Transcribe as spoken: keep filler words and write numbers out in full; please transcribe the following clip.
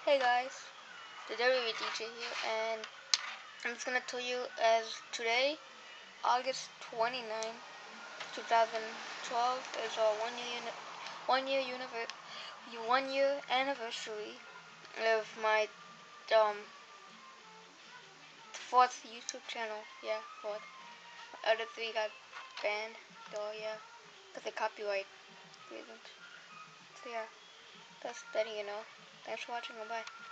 Hey guys, the thewwedj here, and I'm just gonna tell you as today, August twenty-ninth, twenty twelve, is our one year uni one year univer one year anniversary of my um fourth YouTube channel. Yeah, fourth. My other three got banned. So yeah, because of copyright reasons. So yeah, that's letting you know. Thanks for watching. Bye.